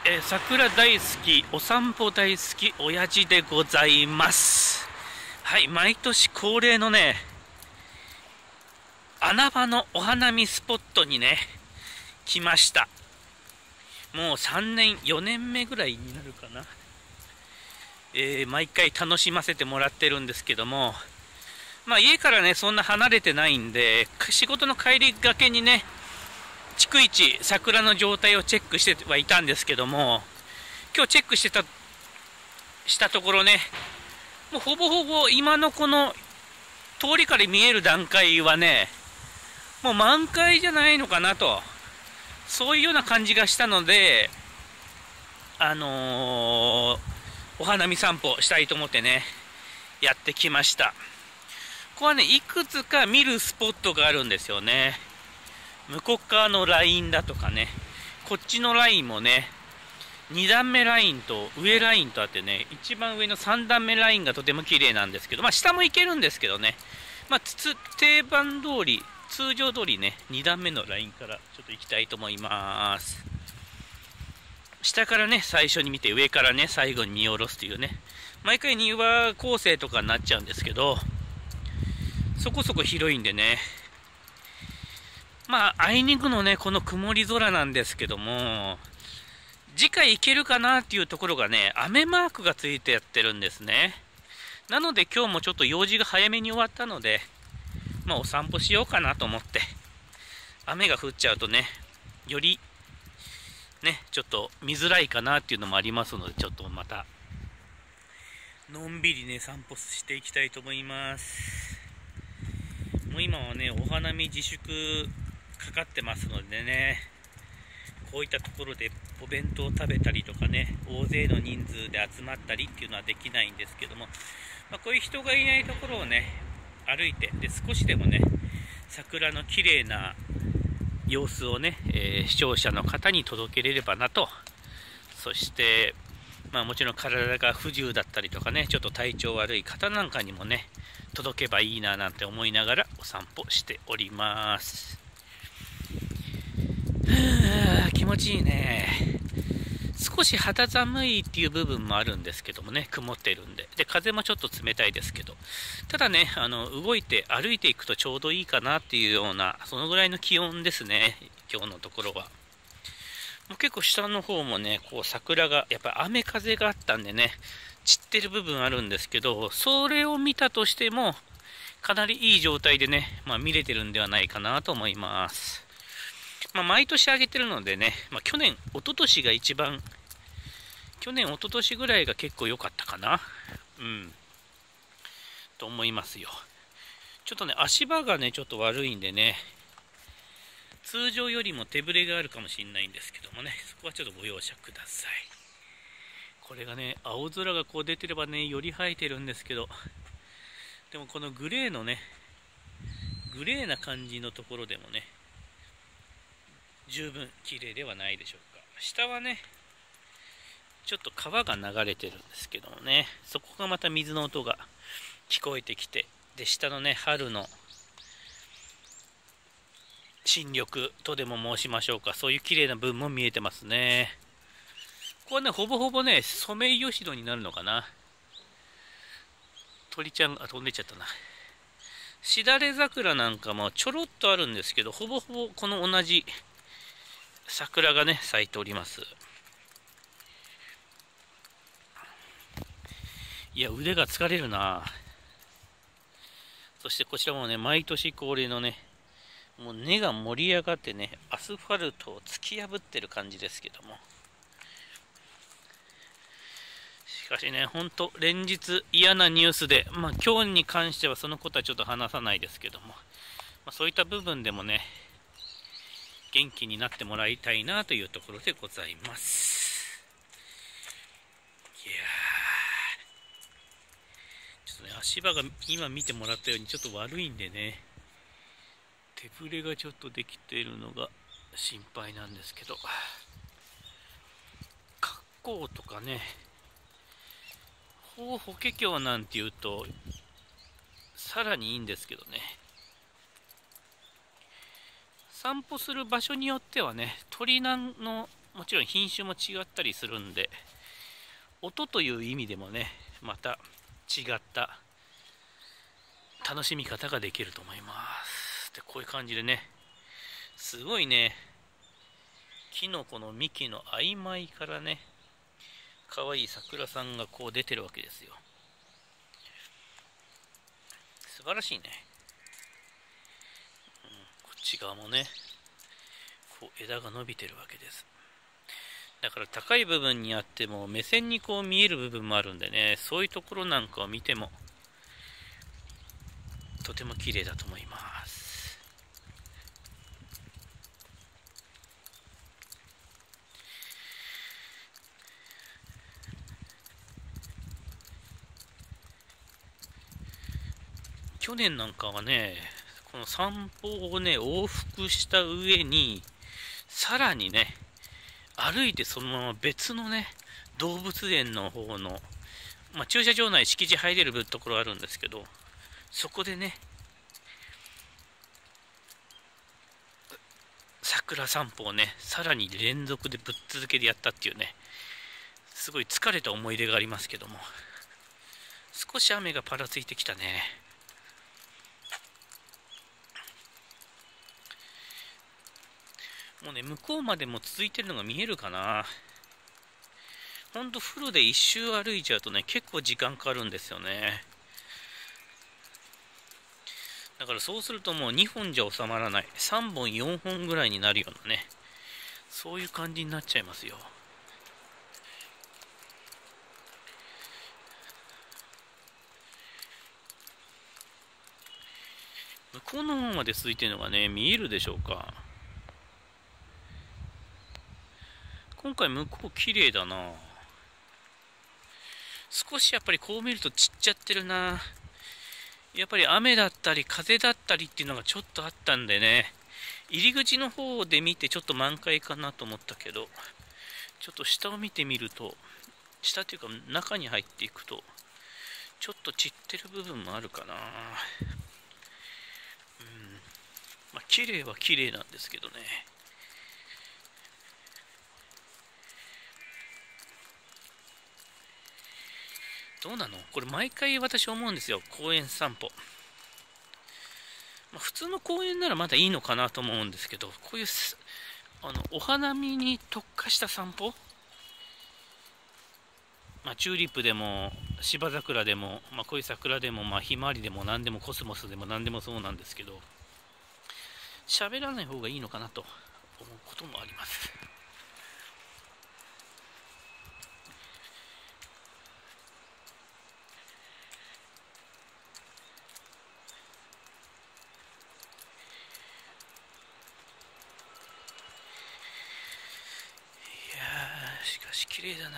桜大好き、お散歩大好き、親父でございます。はい、毎年恒例のね、穴場のお花見スポットにね、来ました。もう3年、4年目ぐらいになるかな。毎回楽しませてもらってるんですけども、まあ家からね、そんな離れてないんで、仕事の帰りがけにね、逐一桜の状態をチェックしてはいたんですけども、今日チェックしたところね、もうほぼほぼ今のこの通りから見える段階はね、もう満開じゃないのかなと、そういうような感じがしたので、お花見散歩したいと思ってね、やってきました。ここはね、いくつか見るスポットがあるんですよね。向こう側のラインだとかね、こっちのラインもね、2段目ラインと上ラインとあってね、一番上の3段目ラインがとても綺麗なんですけど、まあ下も行けるんですけどね、まあ定番通り、通常通りね、2段目のラインからちょっと行きたいと思います。下からね、最初に見て上からね、最後に見下ろすというね、毎回庭構成とかになっちゃうんですけど、そこそこ広いんでね、まあ、あいにくのね、この曇り空なんですけども、次回行けるかなっていうところがね、雨マークがついてやってるんですね。なので今日もちょっと用事が早めに終わったので、まあお散歩しようかなと思って、雨が降っちゃうとね、よりね、ちょっと見づらいかなっていうのもありますので、ちょっとまた、のんびりね、散歩していきたいと思います。もう今はね、お花見自粛かかってますのでね、こういったところでお弁当を食べたりとかね、大勢の人数で集まったりっていうのはできないんですけども、まあ、こういう人がいないところをね、歩いて、で少しでもね、桜の綺麗な様子をね、視聴者の方に届けれればなと。そして、まあもちろん体が不自由だったりとかね、ちょっと体調悪い方なんかにもね、届けばいいななんて思いながらお散歩しております。気持ちいいね。少し肌寒いっていう部分もあるんですけどもね、曇ってるんで。で、風もちょっと冷たいですけど。ただね、動いて歩いていくとちょうどいいかなっていうような、そのぐらいの気温ですね、今日のところは。もう結構下の方もね、こう桜が、やっぱり雨風があったんでね、散ってる部分あるんですけど、それを見たとしても、かなりいい状態でね、まあ見れてるんではないかなと思います。まあ毎年あげてるのでね、まあ去年、一昨年が一番、去年、一昨年ぐらいが結構良かったかな。うん。と思いますよ。ちょっとね、足場がね、ちょっと悪いんでね、通常よりも手ぶれがあるかもしれないんですけどもね、そこはちょっとご容赦ください。これがね、青空がこう出てればね、より映えてるんですけど、でもこのグレーのね、グレーな感じのところでもね、十分綺麗ではないでしょうか。下はね、ちょっと川が流れてるんですけどもね、そこがまた水の音が聞こえてきて、で、下のね、春の新緑とでも申しましょうか、そういう綺麗な部分も見えてますね。ここはね、ほぼほぼね、ソメイヨシノになるのかな。鳥ちゃんが飛んでっちゃったな。しだれ桜なんかもちょろっとあるんですけど、ほぼほぼこの同じ桜がね、咲いております。いや、腕が疲れるな。そしてこちらもね、毎年恒例のね、もう根が盛り上がってね、アスファルトを突き破ってる感じですけども。しかしね、ほんと連日嫌なニュースで、まあ今日に関してはそのことはちょっと話さないですけども、まあ、そういった部分でもね、元気になってもらいたいなというところでございます。いやー、ちょっとね、足場が今見てもらったようにちょっと悪いんでね、手ぶれがちょっとできているのが心配なんですけど、格好とかね、法華経なんていうとさらにいいんですけどね、散歩する場所によってはね、鳥のもちろん品種も違ったりするんで、音という意味でもね、また違った楽しみ方ができると思います。で、こういう感じでね、すごいね、キノコの幹の曖昧からね、可愛い桜さんがこう出てるわけですよ。素晴らしいね。こっち側もね、こう枝が伸びてるわけです。だから高い部分にあっても目線にこう見える部分もあるんでね、そういうところなんかを見てもとても綺麗だと思います。去年なんかはね、この散歩をね往復した上にさらにね歩いてそのまま別のね動物園の方の、駐車場内敷地入れるところあるんですけど、そこでね桜散歩をねさらに連続でぶっ続けでやったっていうね、すごい疲れた思い出がありますけども、少し雨がパラついてきたね。もうね向こうまでも続いてるのが見えるかな。ほんとフルで一周歩いちゃうとね結構時間かかるんですよね。だからそうするともう2本じゃ収まらない、3本4本ぐらいになるようなね、そういう感じになっちゃいますよ。向こうの方まで続いてるのがね見えるでしょうか。今回向こう綺麗だな。少しやっぱりこう見ると散っちゃってるな。やっぱり雨だったり風だったりっていうのがちょっとあったんでね、入り口の方で見てちょっと満開かなと思ったけど、ちょっと下を見てみると、下っていうか中に入っていくとちょっと散ってる部分もあるかな。綺麗は綺麗なんですけどね。どうなのこれ、毎回私思うんですよ、公園散歩。普通の公園ならまだいいのかなと思うんですけど、こういうお花見に特化した散歩、チューリップでも芝桜でも、こういう桜でも、ひまわりでも何でもコスモスでも何でもそうなんですけど、喋らない方がいいのかなと思うこともあります。しかし綺麗だな。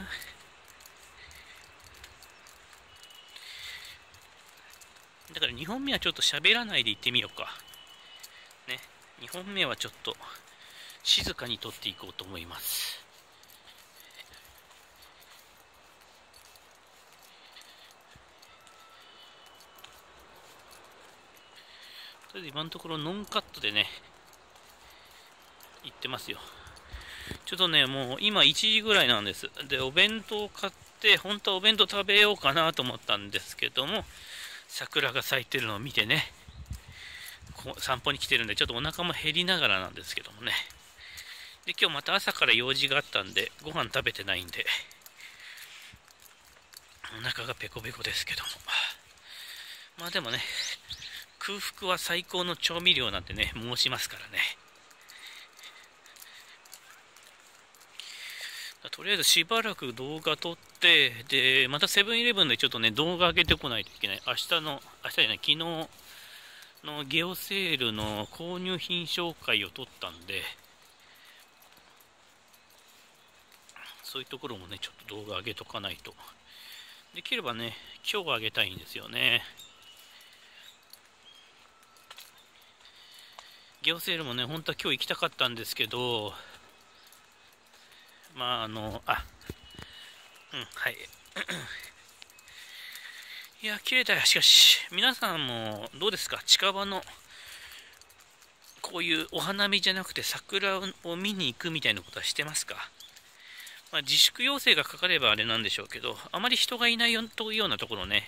だから2本目はちょっと喋らないで行ってみようかね。2本目はちょっと静かに撮っていこうと思います。とりあえず今のところノンカットでね行ってますよ。ちょっとねもう今1時ぐらいなんです。でお弁当を買って、本当はお弁当食べようかなと思ったんですけども、桜が咲いてるのを見てね散歩に来てるんで、ちょっとお腹も減りながらなんですけどもね。で今日また朝から用事があったんでご飯食べてないんでお腹がペコペコですけども、でもね空腹は最高の調味料なんてね申しますからね。とりあえずしばらく動画撮って、でまたセブンイレブンでちょっとね動画上げてこないといけない。明日じゃない、昨日のゲオセールの購入品紹介を撮ったんで、そういうところもねちょっと動画上げとかないと。できればね今日上げたいんですよね。ゲオセールもね本当は今日行きたかったんですけど、はいいや綺麗だよ。しかし皆さんもどうですか、近場のこういうお花見じゃなくて桜を見に行くみたいなことはしてますか？自粛要請がかかればあれなんでしょうけど、あまり人がいないようなところね、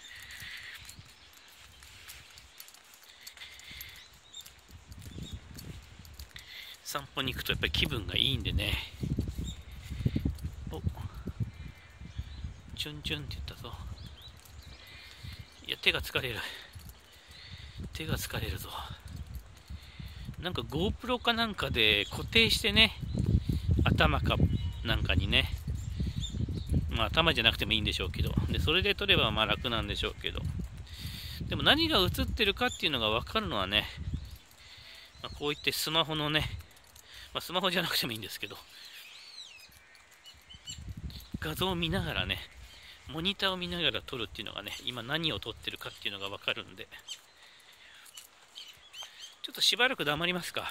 散歩に行くとやっぱり気分がいいんでね。お、チュンチュンって言ったぞ。いや、手が疲れる。手が疲れるぞ。なんか GoPro かなんかで固定してね、頭かなんかにね、頭じゃなくてもいいんでしょうけど、でそれで撮れば楽なんでしょうけど、でも何が映ってるかっていうのが分かるのはね、こういってスマホのね、スマホじゃなくてもいいんですけど、画像を見ながらね、モニターを見ながら撮るっていうのがね、今何を撮ってるかっていうのが分かるんで、ちょっとしばらく黙りますか。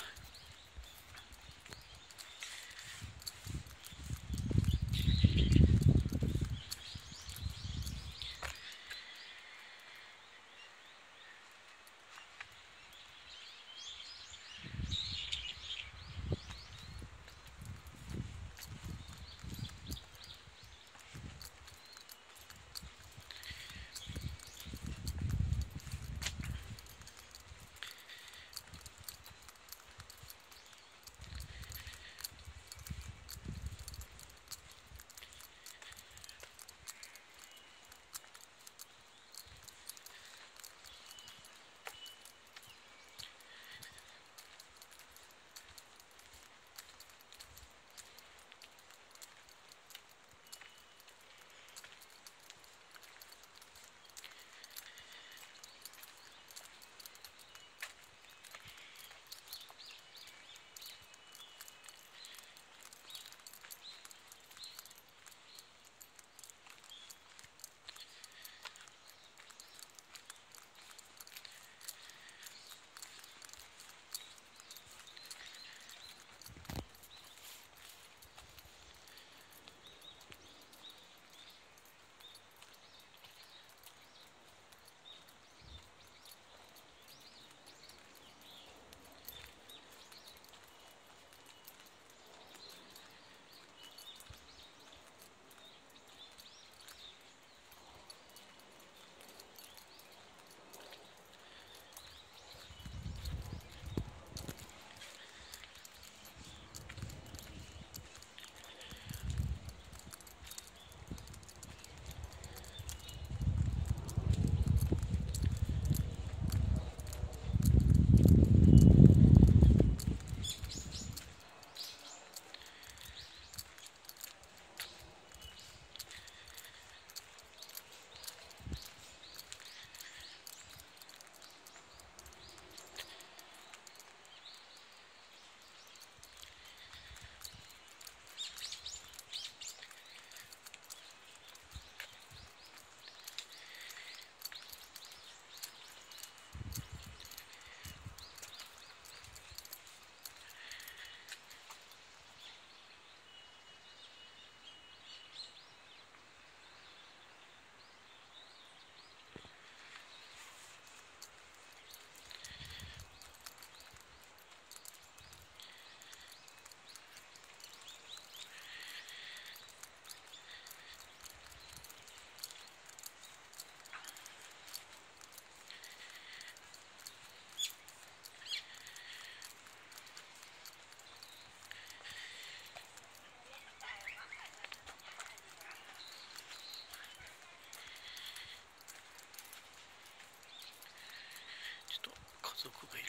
家族がいる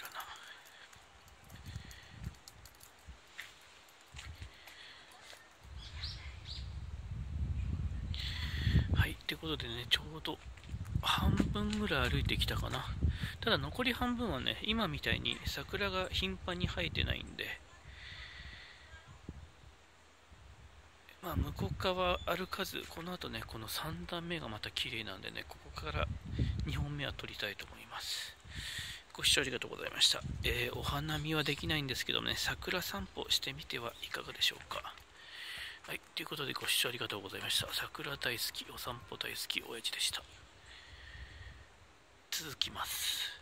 な。はい、ってことでね、ちょうど半分ぐらい歩いてきたかな。ただ残り半分はね、今みたいに桜が頻繁に生えてないんで、向こう側歩かず、この後ね、この3段目がまた綺麗なんでね、ここから2本目は撮りたいと思います。ご視聴ありがとうございました。お花見はできないんですけどね、桜散歩してみてはいかがでしょうか。はい、ということでご視聴ありがとうございました。桜大好き、お散歩大好き、親父でした。続きます。